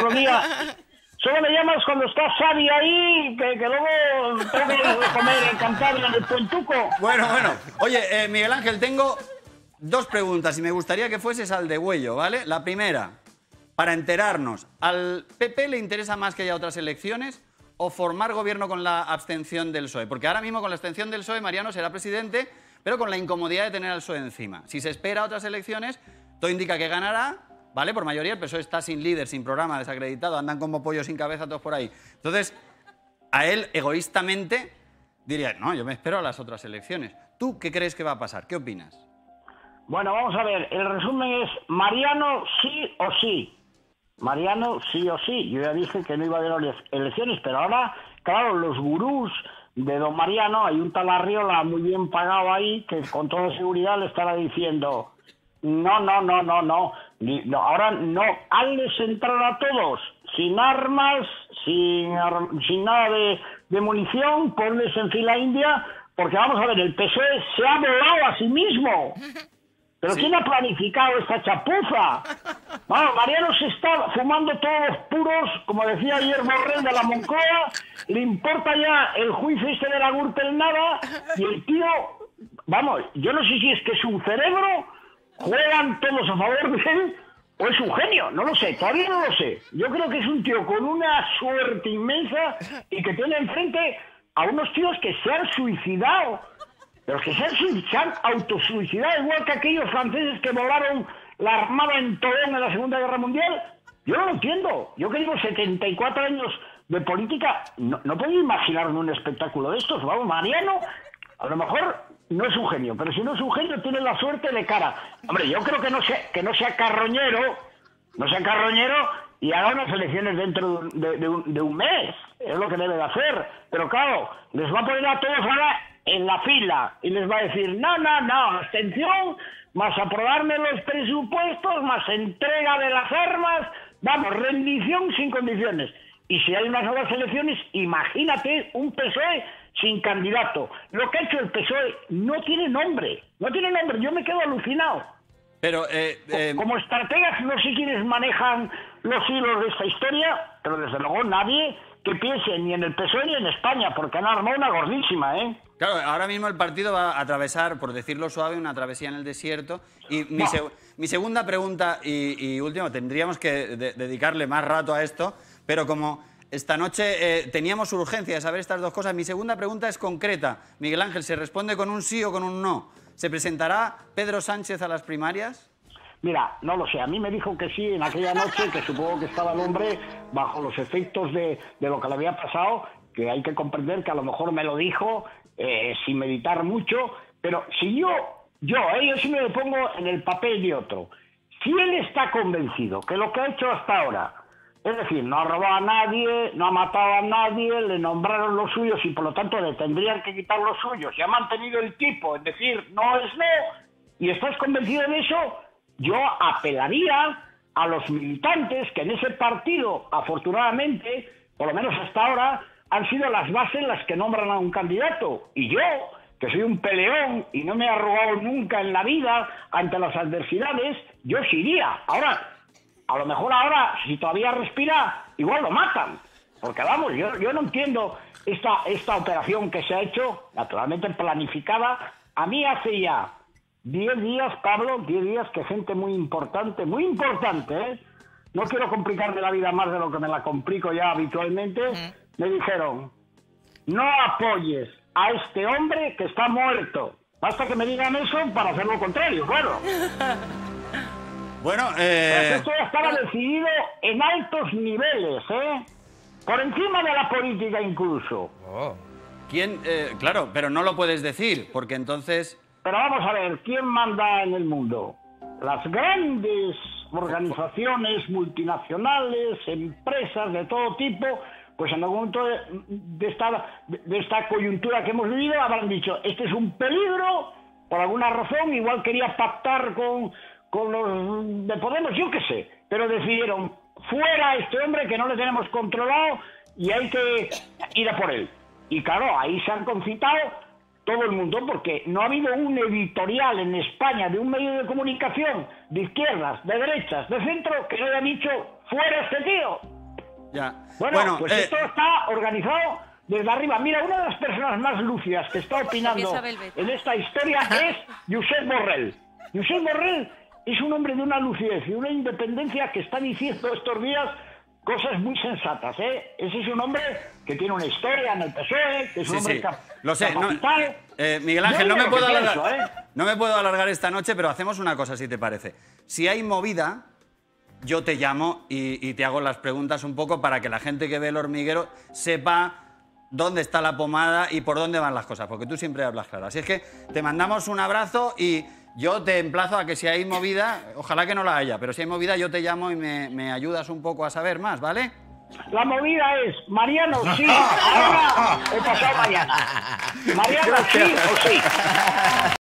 otro día. Solo me llamas cuando estás Xavi ahí, que luego tengo que comer en Cantabria, en el Puentuco. Bueno. Oye, Miguel Ángel, tengo 2 preguntas y me gustaría que fueses al degüello, ¿vale? La primera, para enterarnos, ¿al PP le interesa más que haya otras elecciones o formar gobierno con la abstención del PSOE? Porque ahora mismo con la abstención del PSOE, Mariano será presidente, pero con la incomodidad de tener al PSOE encima. Si se espera a otras elecciones, todo indica que ganará, ¿vale? Por mayoría, el PSOE está sin líder, sin programa, desacreditado, andan como pollos sin cabeza todos por ahí. Entonces, a él, egoístamente, diría, no, yo me espero a las otras elecciones. ¿Tú qué crees que va a pasar? ¿Qué opinas? Bueno, vamos a ver, el resumen es Mariano sí o sí. Mariano sí o sí. Yo ya dije que no iba a haber elecciones, pero ahora, claro, los gurús de don Mariano, hay un tal Arriola muy bien pagado ahí, que con toda seguridad le estará diciendo, no, ahora no, hazles entrar a todos, sin armas, sin nada de munición, ponles en fila india, porque vamos a ver, el PSOE se ha volado a sí mismo. ¿Pero quién ha planificado esta chapuza? Bueno, Mariano se está fumando todos los puros, como decía ayer Borrell de la Moncloa, le importa ya el juicio este de la Gürtel nada, y el tío, vamos, yo no sé si es que es un cerebro, juegan todos a favor de él, o es un genio, no lo sé, todavía no lo sé. Yo creo que es un tío con una suerte inmensa y que tiene enfrente a unos tíos que se han suicidado. Pero que se han autosuicidado, igual que aquellos franceses que volaron la armada en Toulon en la Segunda Guerra Mundial. Yo no lo entiendo. Yo que llevo 74 años de política, no puedo imaginarme un espectáculo de estos. Vamos, Mariano, a lo mejor no es un genio, pero si no es un genio tiene la suerte de cara. Hombre, yo creo que no sea carroñero y haga unas elecciones dentro de un mes. Es lo que debe de hacer. Pero claro, les va a poner a todos ahora en la fila y les va a decir no, abstención, más aprobarme los presupuestos, más entrega de las armas, vamos, rendición sin condiciones. Y si hay unas nuevas elecciones, imagínate un PSOE sin candidato. Lo que ha hecho el PSOE no tiene nombre, yo me quedo alucinado. Pero, como estrategas, no sé quiénes manejan los hilos de esta historia, pero desde luego nadie que piense ni en el PSOE ni en España, porque han armado una gordísima, ¿eh? Claro, ahora mismo el partido va a atravesar, por decirlo suave, una travesía en el desierto. Y mi segunda pregunta y última, tendríamos que dedicarle más rato a esto, pero como esta noche teníamos urgencia de saber estas 2 cosas, mi segunda pregunta es concreta. Miguel Ángel, ¿se responde con un sí o con un no? ¿Se presentará Pedro Sánchez a las primarias? Mira, no lo sé, a mí me dijo que sí en aquella noche, que supongo que estaba el hombre bajo los efectos de lo que le había pasado, que hay que comprender que a lo mejor me lo dijo sin meditar mucho, pero si yo sí me pongo en el papel de otro. Si él está convencido que lo que ha hecho hasta ahora, es decir, no ha robado a nadie, no ha matado a nadie, le nombraron los suyos y por lo tanto le tendrían que quitar los suyos, y ha mantenido el tipo, es decir, no es no, y estás convencido de eso, yo apelaría a los militantes que en ese partido, afortunadamente, por lo menos hasta ahora, han sido las bases las que nombran a un candidato. Y yo, que soy un peleón y no me he arrugado nunca en la vida ante las adversidades, yo sí iría. Ahora, a lo mejor ahora, si todavía respira, igual lo matan. Porque vamos, yo no entiendo esta operación que se ha hecho, naturalmente planificada. A mí hace ya 10 días, Pablo, 10 días que gente muy importante, ¿eh? No quiero complicarme la vida más de lo que me la complico ya habitualmente. Me dijeron, no apoyes a este hombre que está muerto. Basta que me digan eso para hacer lo contrario, claro. Bueno, esto ya estaba decidido en altos niveles, ¿eh? Por encima de la política incluso. ¿Quién? Claro, pero no lo puedes decir, porque entonces... Pero vamos a ver, ¿quién manda en el mundo? Las grandes organizaciones multinacionales, empresas de todo tipo, pues en algún momento de esta coyuntura que hemos vivido habrán dicho, este es un peligro, por alguna razón, igual quería pactar con los de Podemos, yo qué sé, pero decidieron, fuera este hombre que no le tenemos controlado y hay que ir a por él. Y claro, ahí se han concitado todo el mundo, porque no ha habido un editorial en España de un medio de comunicación de izquierdas, de derechas, de centro, que no haya dicho fuera este tío. Ya. Bueno, pues esto está organizado desde arriba. Mira, una de las personas más lúcidas que está opinando en esta historia es Josep Borrell. Josep Borrell es un hombre de una lucidez y una independencia que está diciendo estos días cosas muy sensatas, ¿eh? Ese es un hombre que tiene una historia en el PSOE, que es un hombre lo sé. Miguel Ángel, no me puedo alargar esta noche, pero hacemos una cosa, si te parece. Si hay movida, yo te llamo y te hago las preguntas un poco para que la gente que ve El Hormiguero sepa dónde está la pomada y por dónde van las cosas, porque tú siempre hablas claro. Así es que te mandamos un abrazo y yo te emplazo a que si hay movida, ojalá que no la haya, pero si hay movida yo te llamo y me ayudas un poco a saber más, ¿vale? La movida es Mariano sí, ahora o pasado mañana. Mariano sí o sí.